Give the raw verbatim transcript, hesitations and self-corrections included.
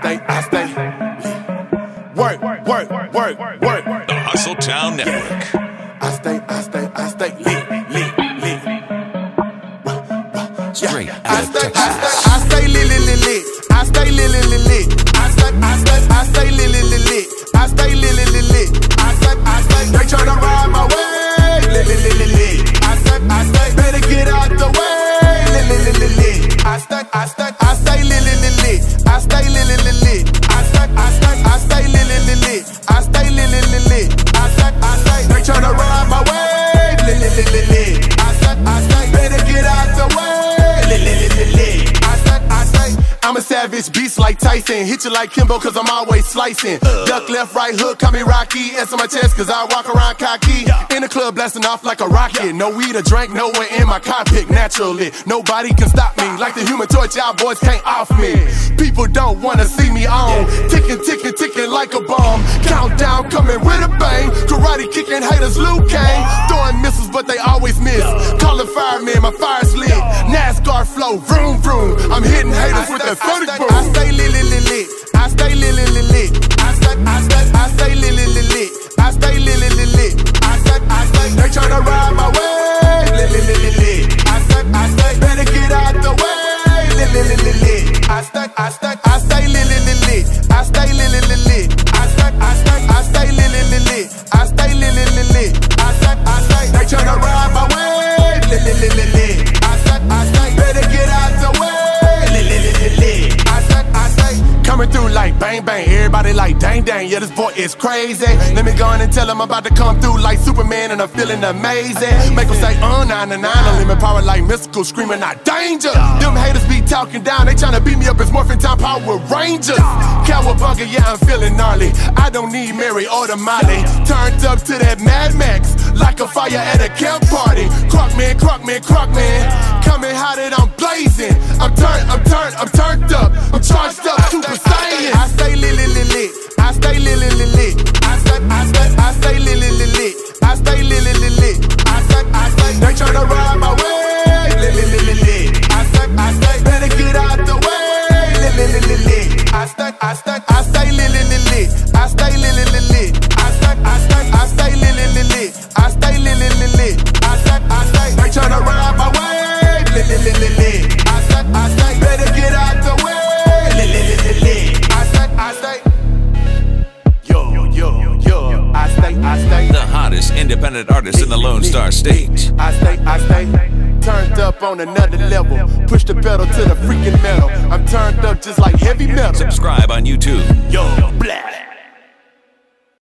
stay, I stay. Work, work, work, work, work. The Hustle Town Network. I stay, I stay, I stay lit, lit, lit. Straight I out of stay, I Texas. stay, I stay lit, lit, lit, lit. I stay lit, lit, lit, lit. I stay, I stay, I stay lit, lit, lit, lit. I stay lit, lit, lit, lit. I stay, I stay. They tryna ride my way, lit, lit, lit, lit, lit. I stay, I stay. Better get out the way, lit, lit, lit, lit, lit. I stay, I stay, I stay lit, lit, lit, lit. I stay lit, lit, lit, lit. I stay, I stay, I stay lit, lit, lit, lit. I stay lit, lit, lit, lit. I stay, I stay. They tryna ride my way, lit, lit, lit, lit, lit. I stay, I stay. Better get out the way, lit, lit, lit, lit, lit. I stay, I stay. I'm a savage beast like Tyson. Hit you like Kimbo cause I'm always slicing. Duck left, right hook, call me Rocky. Answer my chest cause I walk around cocky. In the club blasting off like a rocket. No weed or drink, nowhere in my cockpit. Naturally, nobody can stop me. Like the Human Torch, y'all boys can't off me. People don't wanna see me on. Ticking, ticking, ticking like a bomb. Countdown coming with a bang. Karate kicking haters, Liu Kang. Throwing missiles but they always miss. Calling firemen, my fire's lit. NASCAR flow, vroom vroom. I'm hitting haters with that thirty boom. I stay lit, lit, lit, lit. I stay lit, lit, lit, lit. I stay, I stay, I stay lit, lit, lit, lit. I stay lit, lit, lit, lit. I stay, I stay. They tryna ride my way, lit, lit, lit, lit, lit. I stay, I stay. Better get out the way, lit, lit, lit, lit, lit. I stay, I stay, I stay lit, lit, lit, lit. I stay lit, lit, lit, lit. I stay, I stay, I stay lit, lit, lit, lit. I stay lit, lit, lit, lit. I stay, I stay. They tryna ride my way, lit, lit, lit, lit, lit. I stay, I stay. Better get out the way, lit, lit, lit, lit, lit. I stay, I stay. Coming through like bang bang, everybody like dang dang. Yeah, this boy is crazy. Let me go on and tell him I'm about to come through like Superman and I'm feeling amazing. Make them say, uh, nine to nine, unlimited power like mystical, screaming out danger. Them haters be talking down, they tryna beat me up. It's Morphin' Time Power Rangers. Cowabunga, yeah, I'm feeling gnarly. I don't need Mary or the Molly. Turned up to that Mad Max, like a fire at a camp party. Crockman, Crockman, Crockman, coming hot and I'm blazing. I'm turned, I'm turned, I'm turned up. I'm charged up, Super Saiyan. I stay lit, lit, lit, lit. I stay lit, lit, lit, lit. I stay, I stay, I stay lit, lit, lit, lit. I stay lit, lit, lit, lit. I stay, I stay. They tryna ride my way, lit, lit, lit, lit, lit. I stay, I stay. Better get out the way, lit, lit, lit, lit, lit. I stay, I stay, I stay lit, lit, lit, lit. I stay lit, lit, lit, lit. I stay, I stay, I stay lit, lit, lit, lit. I stay lit, lit, lit, lit. I stay, I stay. They tryna ride my way, lit, lit, lit, lit, lit. I stay, I stay. Better get out the way, lit, lit, lit, lit, lit. I stay, I stay. Yo, yo, yo. I stay, I stay. The hottest independent artist in the Lone Star State. I stay, I stay. Turned up on another level. Push the pedal to the freaking metal. I'm turned up just like heavy metal. Subscribe on YouTube. Yo.